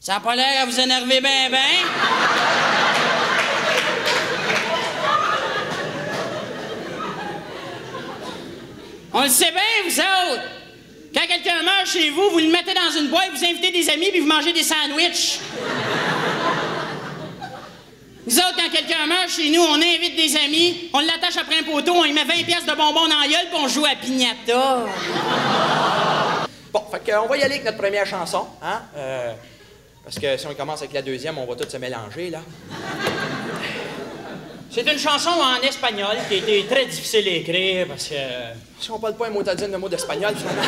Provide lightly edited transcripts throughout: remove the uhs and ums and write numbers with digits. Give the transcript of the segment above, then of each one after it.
Ça n'a pas l'air à vous énerver ben. On le sait bien, vous autres. Quand quelqu'un meurt chez vous, vous le mettez dans une boîte, vous invitez des amis, puis vous mangez des sandwichs. Nous autres, quand quelqu'un meurt chez nous, on invite des amis, on l'attache après un poteau, on lui met 20 pièces de bonbons dans la gueule, puis on joue à piñata. Bon, fait qu'on va y aller avec notre première chanson, hein? Parce que si on commence avec la deuxième, on va tous se mélanger, là. C'est une chanson en espagnol qui a été très difficile à écrire parce que... Si on parle pas un motadine de mots d'espagnol, finalement.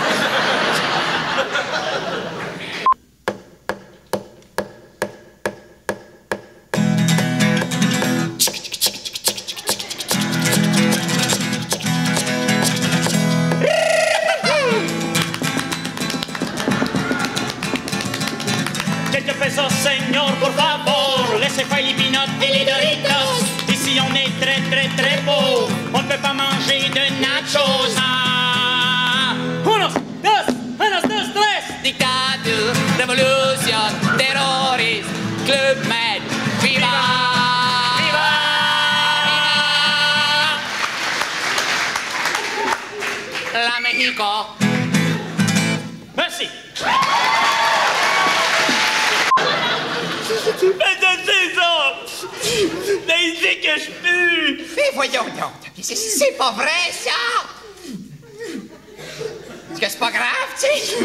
Quelques pesos, señor, por favor. Laissez faire les peanuts et les Doritos. Ici, on est très pauvre. On ne peut pas manger de nachos. Unos, dos, tres. Dictature, revolution, terrorist, Club Med, viva! Viva! La Mexico! Merci. C'est ça! Là, il dit que je pue! Mais voyons donc, c'est pas vrai, ça! Est-ce que c'est pas grave, tu sais?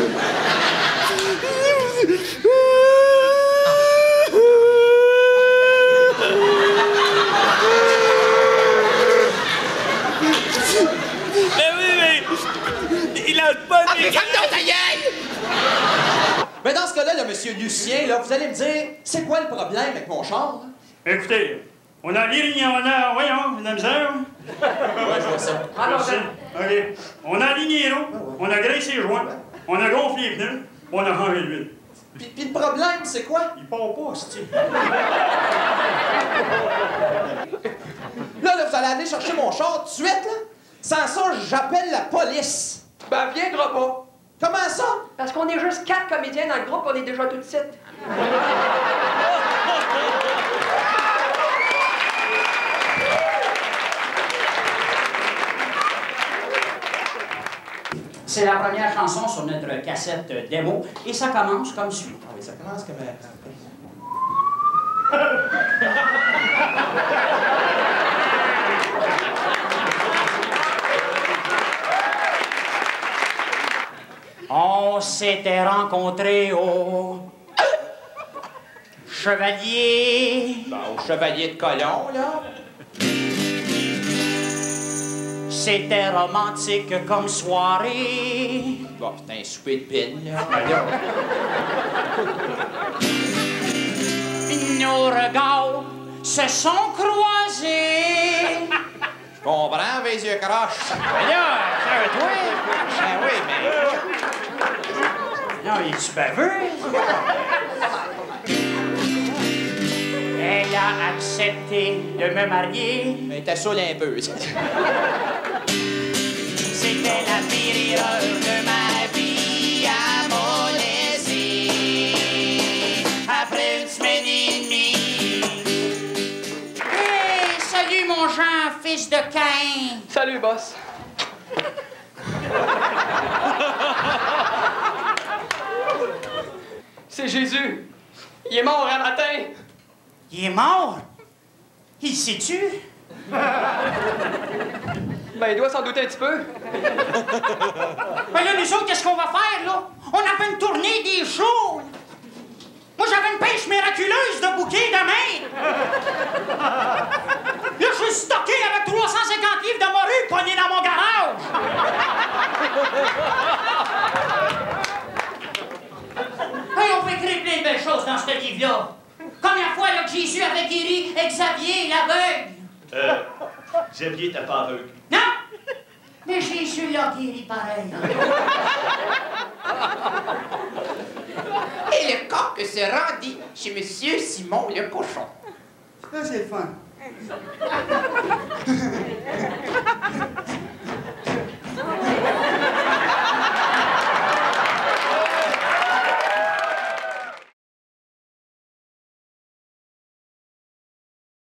Mais oui, mais... Il a pas Ah, des... mais ferme donc ta gueule! Mais dans ce cas-là, là, monsieur Lucien, là, vous allez me dire, c'est quoi le problème avec mon char, là? Écoutez, on a ligne, on a... Voyons, la misère. Ouais, je vois ça. OK. On a aligné l'eau, on a graissé les joints, on a gonflé les pneus, on a rangé l'huile. Puis le problème, c'est quoi? Il part pas, c'est-tu? Là, vous allez aller chercher mon char tout de suite, là? Sans ça, j'appelle la police. Ben, viendra pas. Comment ça? Parce qu'on est juste 4 comédiens dans le groupe, on est déjà tout de suite. C'est la première chanson sur notre cassette démo et ça commence comme suit. Ah oui, ça commence comme... On s'était rencontrés au Chevalier. Ben, au Chevalier de Colomb, là. C'était romantique comme soirée. Bon, c'est un souper de pile, là. Nos regards se sont croisés. Je comprends, les yeux croches. Mais là, c'est toi. Ben oui, mais... Non, il est-tu baveux? Elle a accepté de me marier. Mais t'as saoulé un peu. C'était la période de ma vie à mon laisser. Après une semaine et demie. Hey, salut mon Jean, fils de Caïn. Salut, boss. C'est Jésus. Il est mort un matin. Il est mort? Il sait-tu? Ben, il doit s'en douter un petit peu. Ben là, nous autres, qu'est-ce qu'on va faire, là? On a fait une tournée des shows. Moi, j'avais une pêche miraculeuse de bouquets de main. Là, je suis stocké avec 350 livres de morue pognés dans mon garage. Hey, on peut écrire plein de belles choses dans ce livre-là. Comme la fois là, que Jésus avait guéri Xavier l'aveugle. Xavier, t'as pas aveugle. Non! Mais Jésus l'a guéri pareil. Et le coq se rendit chez Monsieur Simon le cochon. Ça, c'est le fun.